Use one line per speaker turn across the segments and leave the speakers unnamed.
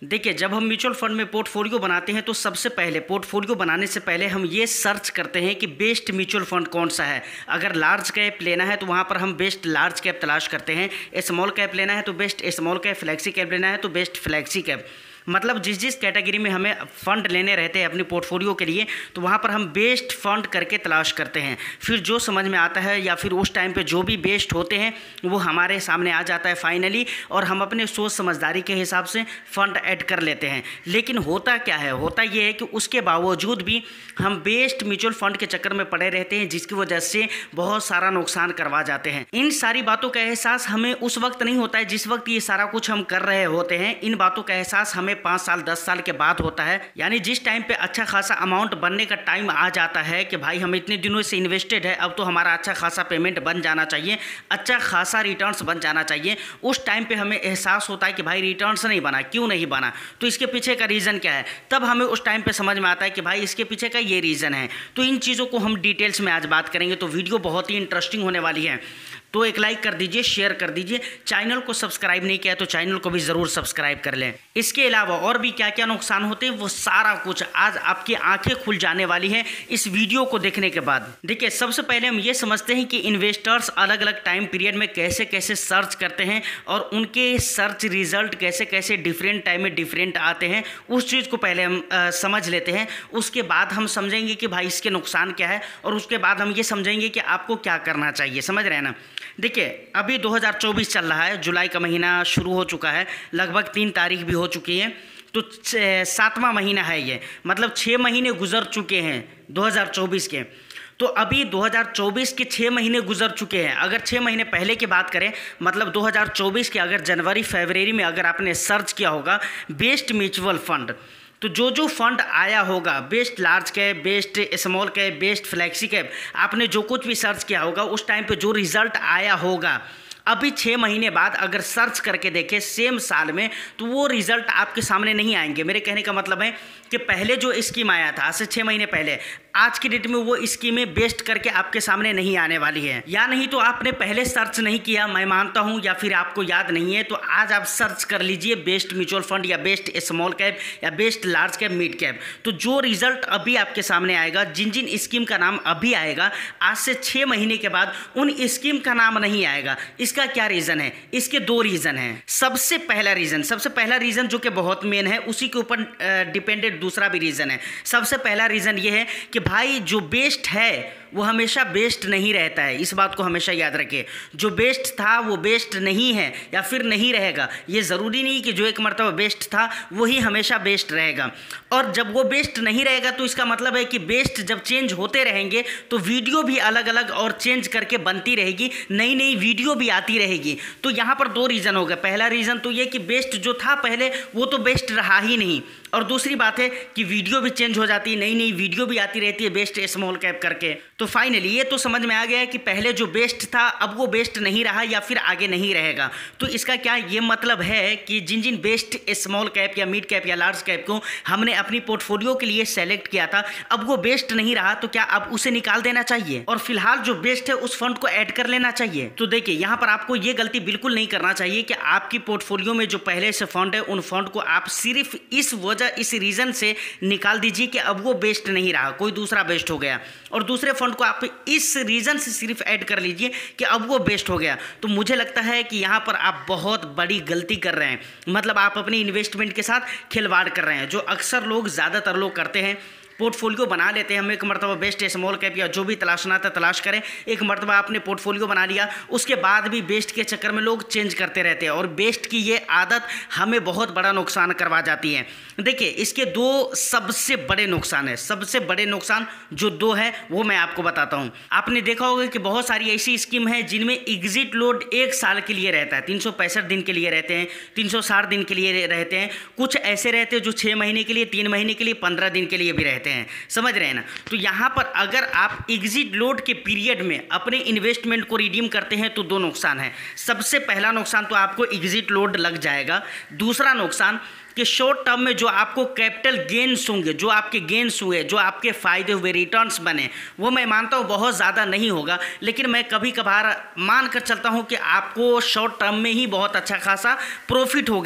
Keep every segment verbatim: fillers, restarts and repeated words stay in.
देखिए, जब हम म्यूचुअल फंड में पोर्टफोलियो बनाते हैं तो सबसे पहले पोर्टफोलियो बनाने से पहले हम ये सर्च करते हैं कि बेस्ट म्यूचुअल फंड कौन सा है। अगर लार्ज कैप लेना है तो वहाँ पर हम बेस्ट लार्ज कैप तलाश करते हैं, स्मॉल कैप लेना है तो best small cap, flexi cap लेना है तो बेस्ट फ्लैक्सी कैप। मतलब जिस जिस कैटेगरी में हमें फ़ंड लेने रहते हैं अपनी पोर्टफोलियो के लिए तो वहाँ पर हम बेस्ट फ़ंड करके तलाश करते हैं। फिर जो समझ में आता है या फिर उस टाइम पे जो भी बेस्ट होते हैं वो हमारे सामने आ जाता है फाइनली, और हम अपने सोच समझदारी के हिसाब से फ़ंड ऐड कर लेते हैं। लेकिन होता क्या है, होता ये है कि उसके बावजूद भी हम बेस्ट म्यूचुअल फंड के चक्कर में पड़े रहते हैं, जिसकी वजह से बहुत सारा नुकसान करवा जाते हैं। इन सारी बातों का एहसास हमें उस वक्त नहीं होता है जिस वक्त ये सारा कुछ हम कर रहे होते हैं। इन बातों का एहसास हमें पाँच साल दस साल के बाद होता है, यानी जिस टाइम पे अच्छा खासा अमाउंट बनने का टाइम आ जाता है कि भाई हम इतने दिनों से इन्वेस्टेड है, अब तो हमारा अच्छा खासा पेमेंट बन जाना चाहिए, अच्छा खासा रिटर्न्स बन जाना चाहिए। उस टाइम पे हमें एहसास होता है कि भाई रिटर्न्स नहीं बना, क्यों नहीं बना, तो इसके पीछे का रीज़न क्या है। तब हमें उस टाइम पे समझ में आता है कि भाई इसके पीछे का ये रीज़न है। तो इन चीज़ों को हम डिटेल्स में आज बात करेंगे, तो वीडियो बहुत ही इंटरेस्टिंग होने वाली है। तो एक लाइक कर दीजिए, शेयर कर दीजिए, चैनल को सब्सक्राइब नहीं किया तो चैनल को भी ज़रूर सब्सक्राइब कर लें। इसके अलावा और भी क्या क्या नुकसान होते हैं वो सारा कुछ आज आपकी आंखें खुल जाने वाली है इस वीडियो को देखने के बाद। देखिए, सबसे पहले हम ये समझते हैं कि इन्वेस्टर्स अलग अलग टाइम पीरियड में कैसे कैसे सर्च करते हैं और उनके सर्च रिजल्ट कैसे कैसे डिफरेंट टाइम में डिफरेंट आते हैं। उस चीज़ को पहले हम आ, समझ लेते हैं। उसके बाद हम समझेंगे कि भाई इसके नुकसान क्या है, और उसके बाद हम ये समझेंगे कि आपको क्या करना चाहिए। समझ रहे हैं ना। देखिए, अभी दो हज़ार चौबीस चल रहा है, जुलाई का महीना शुरू हो चुका है, लगभग तीन तारीख भी हो चुकी है, तो सातवां महीना है ये, मतलब छः महीने गुजर चुके हैं दो हज़ार चौबीस के। तो अभी दो हज़ार चौबीस के छः महीने गुजर चुके हैं। अगर छः महीने पहले की बात करें, मतलब दो हज़ार चौबीस के अगर जनवरी फरवरी में अगर आपने सर्च किया होगा बेस्ट म्यूचुअल फंड, तो जो जो फंड आया होगा, best large cap, best small cap, best flexi cap, आपने जो कुछ भी सर्च किया होगा उस टाइम पे जो रिज़ल्ट आया होगा, अभी छः महीने बाद अगर सर्च करके देखें सेम साल में तो वो रिज़ल्ट आपके सामने नहीं आएंगे। मेरे कहने का मतलब है कि पहले जो स्कीम आया था आज से छः महीने पहले, आज की डेट में वो स्कीमें बेस्ट करके आपके सामने नहीं आने वाली है। या नहीं तो आपने पहले सर्च नहीं किया, मैं मानता हूँ, या फिर आपको याद नहीं है, तो आज आप सर्च कर लीजिए बेस्ट म्यूचुअल फंड या बेस्ट स्मॉल कैप या best large cap, mid cap. तो जो रिजल्ट अभी आपके सामने आएगा, जिन जिन स्कीम का नाम अभी आएगा, आज से छः महीने के बाद उन स्कीम का नाम नहीं आएगा। इसका क्या रीज़न है? इसके दो रीज़न हैं। सबसे पहला रीज़न सबसे पहला रीज़न जो कि बहुत मेन है, उसी के ऊपर डिपेंडेंट दूसरा भी रीज़न है। सबसे पहला रीज़न ये है कि भाई जो बेस्ट है वो हमेशा बेस्ट नहीं रहता है। इस बात को हमेशा याद रखिए। जो बेस्ट था वो बेस्ट नहीं है या फिर नहीं रहेगा। ये ज़रूरी नहीं कि जो एक मर्तबा बेस्ट था वही हमेशा बेस्ट रहेगा। और जब वो बेस्ट नहीं रहेगा तो इसका मतलब है कि बेस्ट जब चेंज होते रहेंगे तो वीडियो भी अलग अलग और चेंज करके बनती रहेगी, नई नई वीडियो भी आती रहेगी। तो यहाँ पर दो रीज़न हो गए। पहला रीज़न तो ये कि बेस्ट जो था पहले वो तो बेस्ट रहा ही नहीं, और दूसरी बात है कि वीडियो भी चेंज हो जाती है, नई नई वीडियो भी आती रहती है बेस्ट स्मॉल कैप करके। तो फाइनली ये तो समझ में आ गया है कि पहले जो बेस्ट था अब वो बेस्ट नहीं रहा या फिर आगे नहीं रहेगा। तो इसका क्या ये मतलब है कि जिन जिन बेस्ट स्मॉल कैप या मिड कैप या लार्ज कैप को हमने अपनी पोर्टफोलियो के लिए सेलेक्ट किया था, अब वो बेस्ट नहीं रहा, तो क्या अब उसे निकाल देना चाहिए और फिलहाल जो बेस्ट है उस फंड को ऐड कर लेना चाहिए? तो देखिए, यहाँ पर आपको ये गलती बिल्कुल नहीं करना चाहिए कि आपकी पोर्टफोलियो में जो पहले से फंड है उन फंड को आप सिर्फ इस वजह इस रीज़न से निकाल दीजिए कि अब वो बेस्ट नहीं रहा, कोई दूसरा बेस्ट हो गया, और दूसरे फंड को आप इस रीज़न से सिर्फ ऐड कर लीजिए कि अब वो बेस्ट हो गया। तो मुझे लगता है कि यहाँ पर आप बहुत बड़ी गलती कर रहे हैं। मतलब आप अपनी इन्वेस्टमेंट के साथ खिलवाड़ कर रहे हैं, जो अक्सर लोग ज़्यादातर लोग करते हैं। पोर्टफोलियो बना लेते हैं, हम एक मरतबा बेस्ट स्मॉल कैप या जो भी तलाशना था तलाश करें, एक मरतबा आपने पोर्टफोलियो बना लिया, उसके बाद भी बेस्ट के चक्कर में लोग चेंज करते रहते हैं, और बेस्ट की ये आदत हमें बहुत बड़ा नुकसान करवा जाती है। देखिए, इसके दो सबसे बड़े नुकसान है। सबसे बड़े नुकसान जो दो है वो मैं आपको बताता हूँ। आपने देखा होगा कि बहुत सारी ऐसी स्कीम है जिनमें एग्जिट लोड एक साल के लिए रहता है, तीन सौ पैंसठ दिन के लिए रहते हैं, तीन सौ साठ दिन के लिए रहते हैं, कुछ ऐसे रहते हैं जो छः महीने के लिए, तीन महीने के लिए, पंद्रह दिन के लिए भी रहते हैं। समझ रहे हैं ना। तो यहाँ पर अगर आप एग्जिट लोड के पीरियड में अपने इन्वेस्टमेंट को रिडीम करते हैं तो दो नुकसान है। सबसे पहला नुकसान तो आपको एग्जिट लोड लग जाएगा। दूसरा नुकसान कि शॉर्ट टर्म में जो आपको कैपिटल गेन्स होंगे, जो आपके गेन्स हुए, जो आपके फ़ायदे हुए, रिटर्न्स बने, वो मैं मानता हूँ बहुत ज़्यादा नहीं होगा, लेकिन मैं कभी कभार मान कर चलता हूँ कि आपको शॉर्ट टर्म में ही बहुत अच्छा खासा प्रॉफिट हो गया।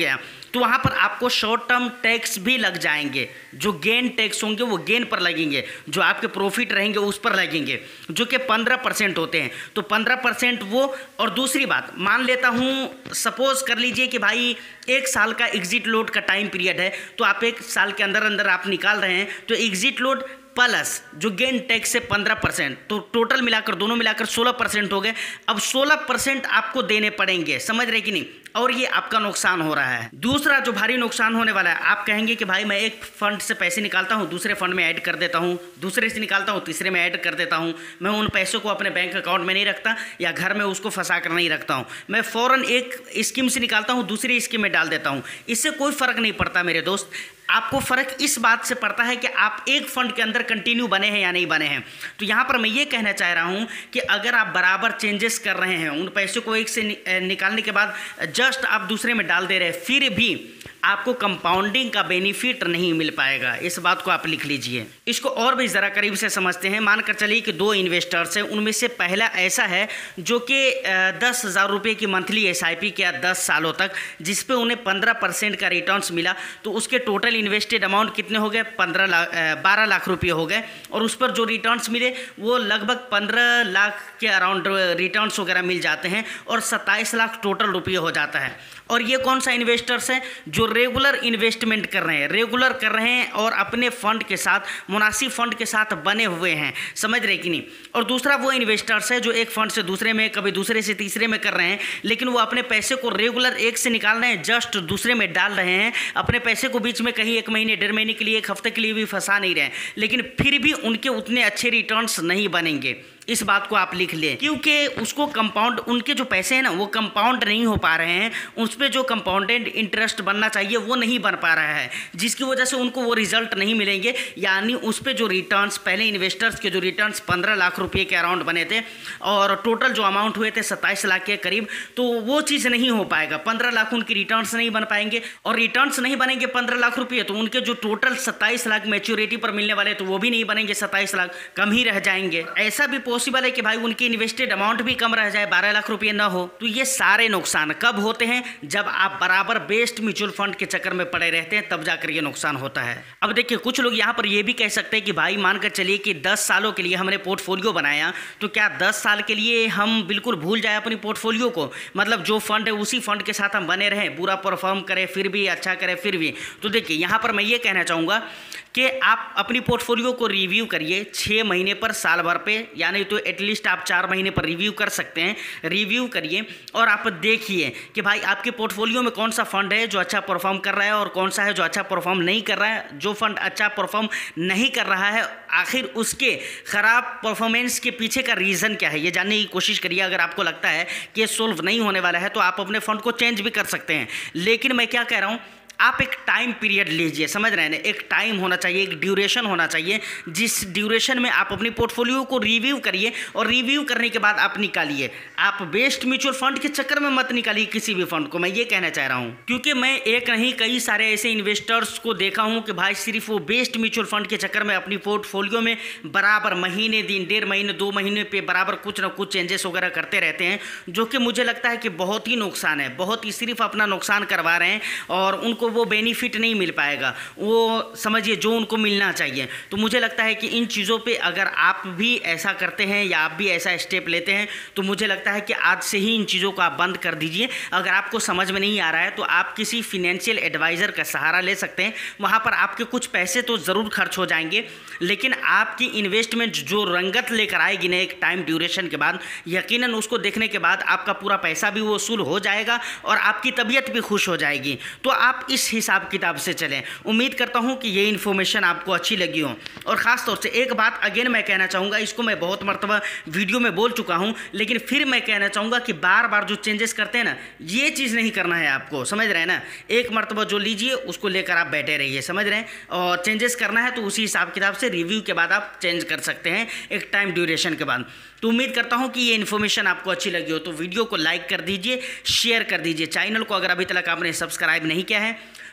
तो वहाँ पर आपको शॉर्ट टर्म टैक्स भी लग जाएंगे। जो गेन टैक्स होंगे वो गेन पर लगेंगे, जो आपके प्रॉफिट रहेंगे उस पर लगेंगे, जो कि पंद्रह परसेंट होते हैं। तो पंद्रह परसेंट वो। और दूसरी बात, मान लेता हूँ सपोज कर लीजिए कि भाई एक साल का एग्जिट लोड का टाइम पीरियड है, तो आप एक साल के अंदर अंदर आप निकाल रहे हैं, तो एग्जिट लोड प्लस जो गेन टैक्स है पंद्रह परसेंट, तो टोटल मिलाकर दोनों मिलाकर सोलह परसेंट हो गए। अब सोलह परसेंट आपको देने पड़ेंगे, समझ रहे कि नहीं, और ये आपका नुकसान हो रहा है। दूसरा जो भारी नुकसान होने वाला है, आप कहेंगे कि भाई मैं एक फंड से पैसे निकालता हूँ, दूसरे फंड में ऐड कर देता हूँ, दूसरे से निकालता हूँ, तीसरे में ऐड कर देता हूँ, मैं उन पैसों को अपने बैंक अकाउंट में नहीं रखता या घर में उसको फंसा कर नहीं रखता हूँ, मैं फ़ौरन एक स्कीम से निकालता हूँ दूसरी स्कीम में डाल देता हूँ। इससे कोई फ़र्क नहीं पड़ता मेरे दोस्त। आपको फ़र्क इस बात से पड़ता है कि आप एक फ़ंड के अंदर कंटिन्यू बने हैं या नहीं बने हैं। तो यहाँ पर मैं ये कहना चाह रहा हूँ कि अगर आप बराबर चेंजेस कर रहे हैं, उन पैसों को एक से नि, निकालने के बाद जस्ट आप दूसरे में डाल दे रहे हैं, फिर भी आपको कंपाउंडिंग का बेनिफिट नहीं मिल पाएगा। इस बात को आप लिख लीजिए। इसको और भी ज़रा करीब से समझते हैं। मानकर चलिए कि दो इन्वेस्टर्स हैं, उनमें से पहला ऐसा है जो कि दस हज़ार रुपये की मंथली एस आई पी किया दस सालों तक, जिस पे उन्हें पंद्रह परसेंट का रिटर्न्स मिला। तो उसके टोटल इन्वेस्टेड अमाउंट कितने हो गए? पंद्रह लाख बारह लाख रुपये हो गए, और उस पर जो रिटर्न्स मिले वो लगभग पंद्रह लाख के अराउंड रिटर्न्स वगैरह मिल जाते हैं, और सत्ताईस लाख टोटल रुपये हो जाता है। और ये कौन सा इन्वेस्टर्स हैं? जो रेगुलर इन्वेस्टमेंट कर रहे हैं, रेगुलर कर रहे हैं और अपने फंड के साथ, मुनासिब फंड के साथ बने हुए हैं, समझ रहे कि नहीं। और दूसरा वो इन्वेस्टर्स है जो एक फंड से दूसरे में, कभी दूसरे से तीसरे में कर रहे हैं, लेकिन वो अपने पैसे को रेगुलर एक से निकाल रहे हैं, जस्ट दूसरे में डाल रहे हैं, अपने पैसे को बीच में कहीं एक महीने डेढ़ महीने के लिए, एक हफ्ते के लिए भी फंसा नहीं रहे हैं, लेकिन फिर भी उनके उतने अच्छे रिटर्न्स नहीं बनेंगे। इस बात को आप लिख लें, क्योंकि उसको कंपाउंड, उनके जो पैसे हैं ना वो कंपाउंड नहीं हो पा रहे हैं, उस पर जो कंपाउंडेड इंटरेस्ट बनना चाहिए वो नहीं बन पा रहा है, जिसकी वजह से उनको वो रिजल्ट नहीं मिलेंगे। यानी उस पर जो रिटर्न्स, पहले इन्वेस्टर्स के जो रिटर्न्स पंद्रह लाख रुपये के अराउंड बने थे और टोटल जो अमाउंट हुए थे सत्ताईस लाख के करीब, तो वो चीज़ नहीं हो पाएगा। पंद्रह लाख उनकी रिटर्न्स नहीं बन पाएंगे, और रिटर्न्स नहीं बनेंगे पंद्रह लाख रुपये, तो उनके जो टोटल सत्ताईस लाख मैच्योरिटी पर मिलने वाले तो वो भी नहीं बनेंगे, सत्ताईस लाख कम ही रह जाएंगे। ऐसा भी पॉसिबल है कि भाई उनकी इन्वेस्टेड अमाउंट भी कम रह जाए, बारह लाख रुपए ना हो। तो ये सारे नुकसान कब होते हैं? जब आप बराबर बेस्ड म्यूचुअल फंड के चक्कर में पड़े रहते हैं, तब जाकर ये नुकसान होता है। अब देखिए, कुछ लोग यहाँ पर ये भी कह सकते हैं कि भाई मानकर चलिए कि दस सालों के लिए हमने पोर्टफोलियो बनाया, तो क्या दस साल के लिए हम बिल्कुल भूल जाए अपनी पोर्टफोलियो को? मतलब जो फंड है उसी फंड के साथ हम बने रहें, बुरा परफॉर्म करें फिर भी, अच्छा करें फिर भी? तो देखिए, यहाँ पर मैं ये कहना चाहूँगा कि आप अपनी पोर्टफोलियो को रिव्यू करिए छः महीने पर, साल भर पे, यानी तो एटलीस्ट आप चार महीने पर रिव्यू कर सकते हैं। रिव्यू करिए और आप देखिए कि भाई आपके पोर्टफोलियो में कौन सा फंड है जो अच्छा परफॉर्म कर रहा है और कौन सा है जो अच्छा परफॉर्म नहीं कर रहा है। जो फंड अच्छा परफॉर्म नहीं कर रहा है, आखिर उसके ख़राब परफॉर्मेंस के पीछे का रीज़न क्या है, ये जानने की कोशिश करिए। अगर आपको लगता है कि ये सोल्व नहीं होने वाला है तो आप अपने फंड को चेंज भी कर सकते हैं। लेकिन मैं क्या कह रहा हूँ, आप एक टाइम पीरियड लीजिए, समझ रहे हैं ना, एक टाइम होना चाहिए, एक ड्यूरेशन होना चाहिए, जिस ड्यूरेशन में आप अपनी पोर्टफोलियो को रिव्यू करिए, और रिव्यू करने के बाद आप निकालिए। आप बेस्ट म्यूचुअल फंड के चक्कर में मत निकालिए किसी भी फंड को, मैं ये कहना चाह रहा हूँ। क्योंकि मैं एक नहीं कई सारे ऐसे इन्वेस्टर्स को देखा हूँ कि भाई सिर्फ वो बेस्ट म्यूचुअल फंड के चक्कर में अपनी पोर्टफोलियो में बराबर महीने दिन, डेढ़ महीने, दो महीने पे बराबर कुछ ना कुछ चेंजेस वगैरह करते रहते हैं, जो कि मुझे लगता है कि बहुत ही नुकसान है, बहुत ही सिर्फ अपना नुकसान करवा रहे हैं, और उनको वो बेनिफिट नहीं मिल पाएगा, वो समझिए जो उनको मिलना चाहिए। तो मुझे लगता है कि इन चीज़ों पे अगर आप भी ऐसा करते हैं या आप भी ऐसा स्टेप लेते हैं, तो मुझे लगता है कि आज से ही इन चीज़ों को आप बंद कर दीजिए। अगर आपको समझ में नहीं आ रहा है तो आप किसी फिनेंशियल एडवाइज़र का सहारा ले सकते हैं। वहाँ पर आपके कुछ पैसे तो ज़रूर खर्च हो जाएंगे, लेकिन आपकी इन्वेस्टमेंट जो रंगत लेकर आएगी ना एक टाइम ड्यूरेशन के बाद, यकीनन उसको देखने के बाद आपका पूरा पैसा भी वसूल हो जाएगा और आपकी तबीयत भी खुश हो जाएगी। तो आप इस हिसाब किताब से चलें। उम्मीद करता हूं कि ये इन्फॉर्मेशन आपको अच्छी लगी हो। और ख़ास तौर से एक बात अगेन मैं कहना चाहूँगा, इसको मैं बहुत मरतबा वीडियो में बोल चुका हूं, लेकिन फिर मैं कहना चाहूँगा कि बार बार जो चेंजेस करते हैं ना, ये चीज़ नहीं करना है आपको, समझ रहे हैं ना। एक मरतबा जो लीजिए उसको लेकर आप बैठे रहिए, समझ रहे हैं। और चेंजेस करना है तो उसी हिसाब किताब से रिव्यू के बाद आप चेंज कर सकते हैं, एक टाइम ड्यूरेशन के बाद। तो उम्मीद करता हूं कि ये इन्फॉर्मेशन आपको अच्छी लगी हो, तो वीडियो को लाइक कर दीजिए, शेयर कर दीजिए। चैनल को अगर अभी तक आपने सब्सक्राइब नहीं किया है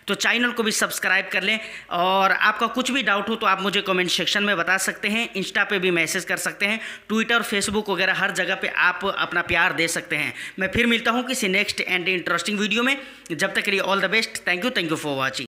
तो चैनल को भी सब्सक्राइब कर लें। और आपका कुछ भी डाउट हो तो आप मुझे कमेंट सेक्शन में बता सकते हैं, इंस्टा पे भी मैसेज कर सकते हैं, ट्विटर, फेसबुक वगैरह हर जगह पे आप अपना प्यार दे सकते हैं। मैं फिर मिलता हूँ किसी नेक्स्ट एंड इंटरेस्टिंग वीडियो में। जब तक के लिए all the best. Thank you thank you for watching.